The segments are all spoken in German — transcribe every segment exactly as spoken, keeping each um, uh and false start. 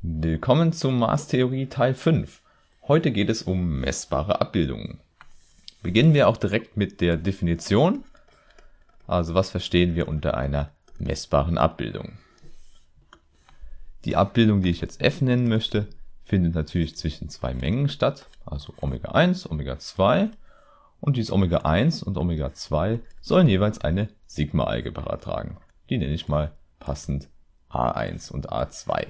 Willkommen zur Maßtheorie Teil fünf. Heute geht es um messbare Abbildungen. Beginnen wir auch direkt mit der Definition. Also was verstehen wir unter einer messbaren Abbildung? Die Abbildung, die ich jetzt f nennen möchte, findet natürlich zwischen zwei Mengen statt, also Omega eins, Omega zwei. Und dieses Omega eins und Omega zwei sollen jeweils eine Sigma-Algebra tragen. Die nenne ich mal passend a eins und a zwei.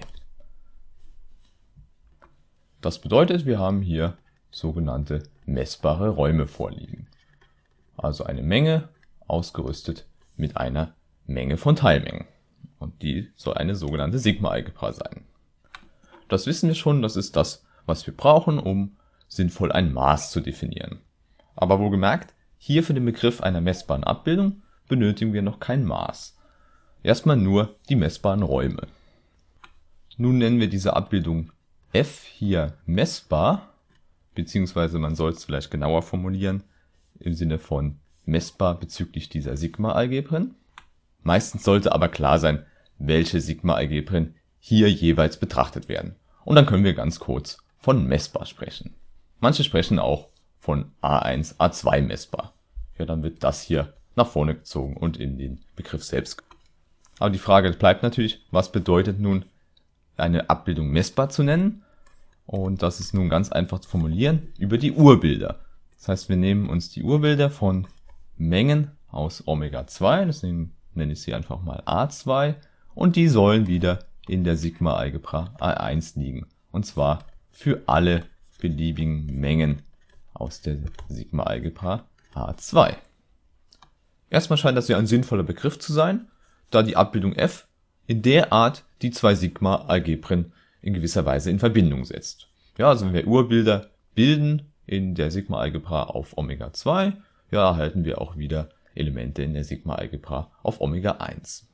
Das bedeutet, wir haben hier sogenannte messbare Räume vorliegen. Also eine Menge ausgerüstet mit einer Menge von Teilmengen. Und die soll eine sogenannte Sigma-Algebra sein. Das wissen wir schon, das ist das, was wir brauchen, um sinnvoll ein Maß zu definieren. Aber wohlgemerkt, hier für den Begriff einer messbaren Abbildung benötigen wir noch kein Maß. Erstmal nur die messbaren Räume. Nun nennen wir diese Abbildung f hier messbar, beziehungsweise man soll es vielleicht genauer formulieren, im Sinne von messbar bezüglich dieser Sigma-Algebren. Meistens sollte aber klar sein, welche Sigma-Algebren hier jeweils betrachtet werden. Und dann können wir ganz kurz von messbar sprechen. Manche sprechen auch von a eins, a zwei messbar. Ja, dann wird das hier nach vorne gezogen und in den Begriff selbst. Aber die Frage bleibt natürlich, was bedeutet nun eine Abbildung messbar zu nennen? Und das ist nun ganz einfach zu formulieren über die Urbilder. Das heißt, wir nehmen uns die Urbilder von Mengen aus Omega zwei, deswegen nenne ich sie einfach mal a zwei, und die sollen wieder in der Sigma-Algebra a eins liegen. Und zwar für alle beliebigen Mengen aus der Sigma-Algebra a zwei. Erstmal scheint das ja ein sinnvoller Begriff zu sein, da die Abbildung f in der Art die zwei Sigma-Algebren in gewisser Weise in Verbindung setzt. Ja, also wenn wir Urbilder bilden in der Sigma-Algebra auf Omega zwei, ja, erhalten wir auch wieder Elemente in der Sigma-Algebra auf Omega eins.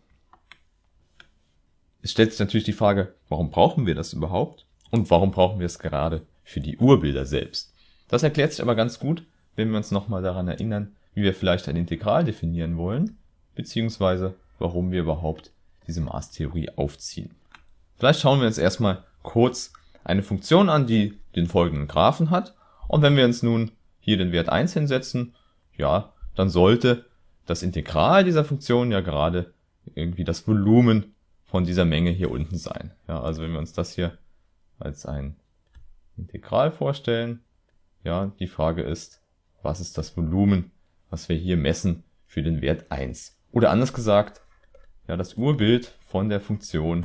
Es stellt sich natürlich die Frage, warum brauchen wir das überhaupt? Und warum brauchen wir es gerade für die Urbilder selbst? Das erklärt sich aber ganz gut, wenn wir uns nochmal daran erinnern, wie wir vielleicht ein Integral definieren wollen, beziehungsweise warum wir überhaupt diese Maßtheorie aufziehen. Vielleicht schauen wir uns erstmal kurz eine Funktion an, die den folgenden Graphen hat. Und wenn wir uns nun hier den Wert eins hinsetzen, ja, dann sollte das Integral dieser Funktion ja gerade irgendwie das Volumen von dieser Menge hier unten sein. Ja, also wenn wir uns das hier als ein Integral vorstellen, ja, die Frage ist, was ist das Volumen, was wir hier messen für den Wert eins? Oder anders gesagt, ja, das Urbild von der Funktion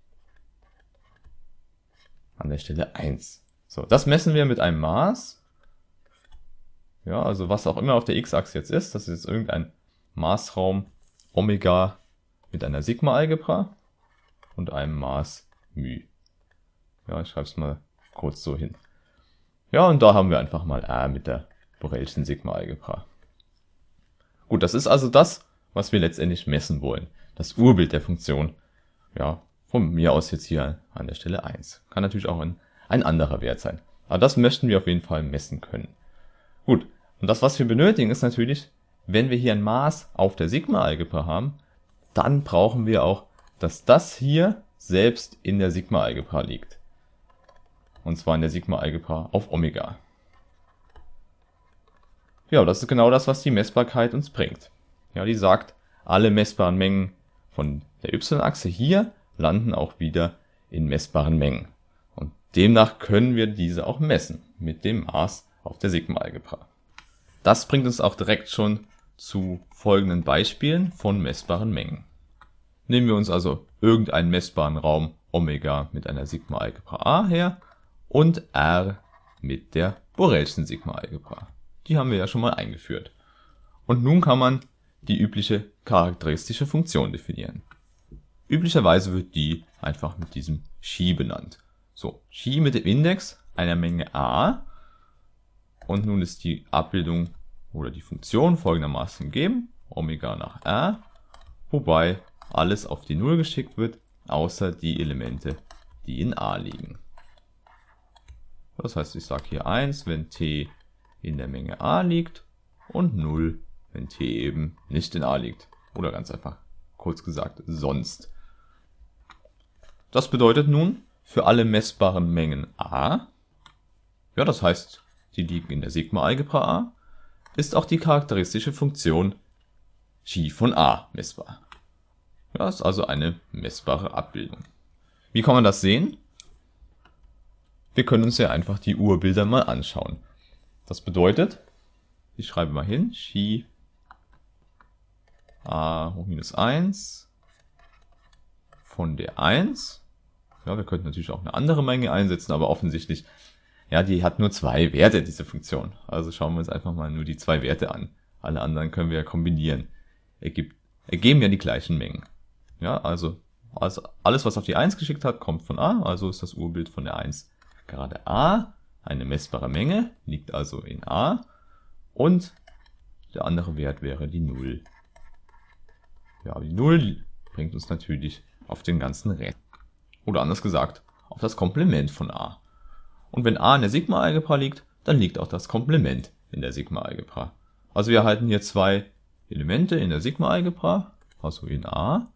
an der Stelle eins. So, das messen wir mit einem Maß. Ja, also was auch immer auf der x-Achse jetzt ist, das ist jetzt irgendein Maßraum Omega mit einer Sigma-Algebra und einem Maß μ. Ja, ich schreibe es mal kurz so hin. Ja, und da haben wir einfach mal R mit der Borel'schen Sigma-Algebra. Gut, das ist also das, was wir letztendlich messen wollen. Das Urbild der Funktion. Ja, von mir aus jetzt hier an der Stelle eins. Kann natürlich auch ein, ein anderer Wert sein. Aber das möchten wir auf jeden Fall messen können. Gut, und das, was wir benötigen, ist natürlich, wenn wir hier ein Maß auf der Sigma-Algebra haben, dann brauchen wir auch, dass das hier selbst in der Sigma-Algebra liegt. Und zwar in der Sigma-Algebra auf Omega. Ja, das ist genau das, was die Messbarkeit uns bringt. Ja, die sagt, alle messbaren Mengen von der y-Achse hier landen auch wieder in messbaren Mengen. Und demnach können wir diese auch messen mit dem Maß auf der Sigma-Algebra. Das bringt uns auch direkt schon zu folgenden Beispielen von messbaren Mengen. Nehmen wir uns also irgendeinen messbaren Raum Omega mit einer Sigma-Algebra A her und R mit der Borel'schen Sigma-Algebra. Die haben wir ja schon mal eingeführt. Und nun kann man die übliche charakteristische Funktion definieren. Üblicherweise wird die einfach mit diesem Chi benannt. So, Chi mit dem Index einer Menge A. Und nun ist die Abbildung oder die Funktion folgendermaßen gegeben. Omega nach R. Wobei alles auf die Null geschickt wird, außer die Elemente, die in A liegen. Das heißt, ich sage hier eins, wenn T in der Menge A liegt und null, wenn T eben nicht in A liegt. Oder ganz einfach, kurz gesagt, sonst. Das bedeutet nun, für alle messbaren Mengen a, ja, das heißt, die liegen in der Sigma-Algebra A, ist auch die charakteristische Funktion Chi von a messbar. Ja, ist also eine messbare Abbildung. Wie kann man das sehen? Wir können uns ja einfach die Urbilder mal anschauen. Das bedeutet, ich schreibe mal hin, Chi a hoch minus eins von der eins. Ja, wir könnten natürlich auch eine andere Menge einsetzen, aber offensichtlich, ja, die hat nur zwei Werte, diese Funktion. Also schauen wir uns einfach mal nur die zwei Werte an. Alle anderen können wir ja kombinieren. Ergibt, ergeben ja die gleichen Mengen. Ja, also, also alles, was auf die eins geschickt hat, kommt von a, also ist das Urbild von der eins gerade a, eine messbare Menge, liegt also in a, und der andere Wert wäre die null. Ja, die null bringt uns natürlich auf den ganzen Rest. Oder anders gesagt, auf das Komplement von a. Und wenn a in der Sigma-Algebra liegt, dann liegt auch das Komplement in der Sigma-Algebra. Also wir erhalten hier zwei Elemente in der Sigma-Algebra, also in a.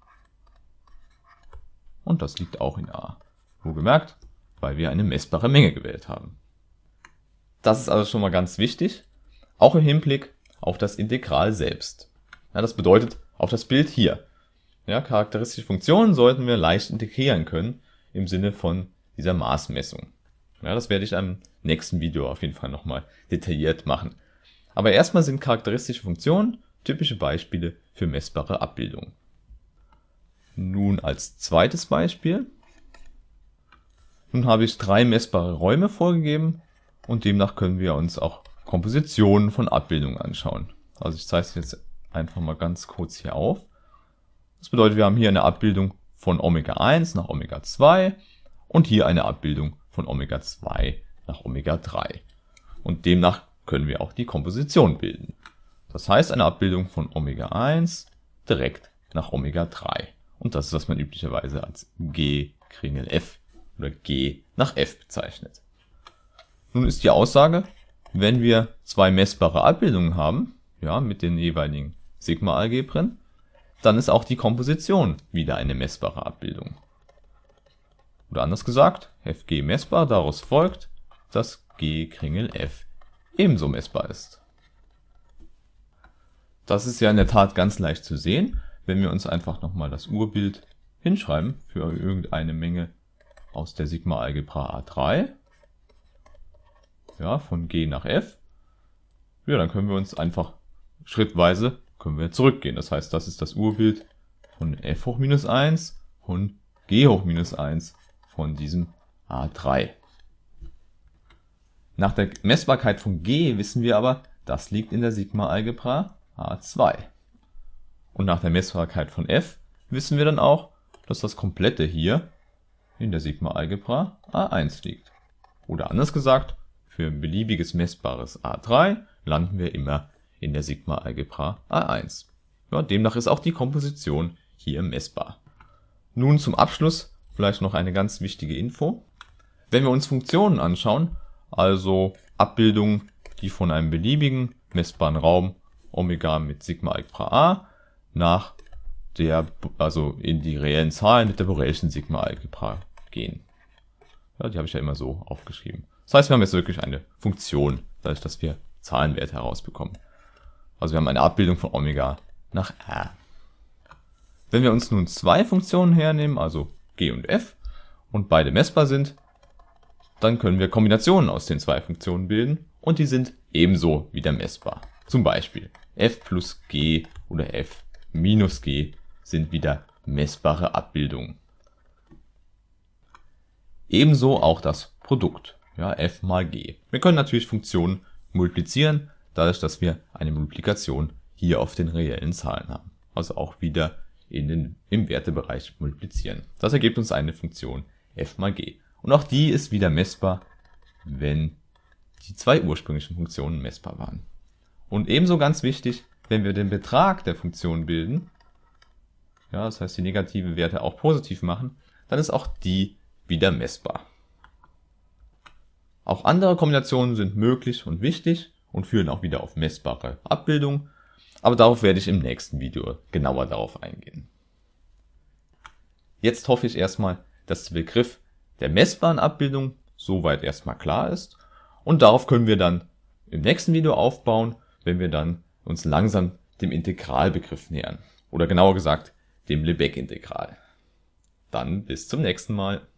Und das liegt auch in a. Wohlgemerkt, weil wir eine messbare Menge gewählt haben. Das ist also schon mal ganz wichtig, auch im Hinblick auf das Integral selbst. Ja, das bedeutet auf das Bild hier. Ja, charakteristische Funktionen sollten wir leicht integrieren können im Sinne von dieser Maßmessung. Ja, das werde ich im nächsten Video auf jeden Fall nochmal detailliert machen. Aber erstmal sind charakteristische Funktionen typische Beispiele für messbare Abbildungen. Nun als zweites Beispiel. Nun habe ich drei messbare Räume vorgegeben und demnach können wir uns auch Kompositionen von Abbildungen anschauen. Also ich zeige es jetzt einfach mal ganz kurz hier auf. Das bedeutet, wir haben hier eine Abbildung von Omega eins nach Omega zwei und hier eine Abbildung von Omega zwei nach Omega drei. Und demnach können wir auch die Komposition bilden. Das heißt, eine Abbildung von Omega eins direkt nach Omega drei. Und das ist, was man üblicherweise als G Kringel F oder G nach F bezeichnet. Nun ist die Aussage, wenn wir zwei messbare Abbildungen haben, ja, mit den jeweiligen Sigma-Algebren, dann ist auch die Komposition wieder eine messbare Abbildung. Oder anders gesagt, F G messbar, daraus folgt, dass G Kringel F ebenso messbar ist. Das ist ja in der Tat ganz leicht zu sehen, wenn wir uns einfach nochmal das Urbild hinschreiben für irgendeine Menge aus der Sigma-Algebra A drei, ja, von G nach F. Ja, dann können wir uns einfach schrittweise können wir zurückgehen. Das heißt, das ist das Urbild von F hoch minus eins und G hoch minus eins von diesem A drei. Nach der Messbarkeit von G wissen wir aber, das liegt in der Sigma-Algebra A zwei. Und nach der Messbarkeit von F wissen wir dann auch, dass das komplette hier in der Sigma-Algebra A eins liegt. Oder anders gesagt, für ein beliebiges messbares A drei landen wir immer in der Sigma-Algebra A eins. Ja, demnach ist auch die Komposition hier messbar. Nun zum Abschluss vielleicht noch eine ganz wichtige Info. Wenn wir uns Funktionen anschauen, also Abbildungen, die von einem beliebigen messbaren Raum Omega mit Sigma-Algebra A nach der, also in die reellen Zahlen mit der Borelschen Sigma-Algebra gehen. Ja, die habe ich ja immer so aufgeschrieben. Das heißt, wir haben jetzt wirklich eine Funktion, dadurch, dass wir Zahlenwerte herausbekommen. Also wir haben eine Abbildung von Omega nach R. Wenn wir uns nun zwei Funktionen hernehmen, also G und F, und beide messbar sind, dann können wir Kombinationen aus den zwei Funktionen bilden und die sind ebenso wieder messbar. Zum Beispiel F plus G oder F minus G sind wieder messbare Abbildungen. Ebenso auch das Produkt, ja, F mal G. Wir können natürlich Funktionen multiplizieren, dadurch, dass wir eine Multiplikation hier auf den reellen Zahlen haben. Also auch wieder in den, im Wertebereich multiplizieren. Das ergibt uns eine Funktion F mal G. Und auch die ist wieder messbar, wenn die zwei ursprünglichen Funktionen messbar waren. Und ebenso ganz wichtig, wenn wir den Betrag der Funktion bilden, ja, das heißt die negative Werte auch positiv machen, dann ist auch die wieder messbar. Auch andere Kombinationen sind möglich und wichtig und führen auch wieder auf messbare Abbildungen, aber darauf werde ich im nächsten Video genauer darauf eingehen. Jetzt hoffe ich erstmal, dass der Begriff der messbaren Abbildung soweit erstmal klar ist. Und darauf können wir dann im nächsten Video aufbauen, wenn wir dann uns langsam dem Integralbegriff nähern. Oder genauer gesagt, dem Lebesgue-Integral. Dann bis zum nächsten Mal.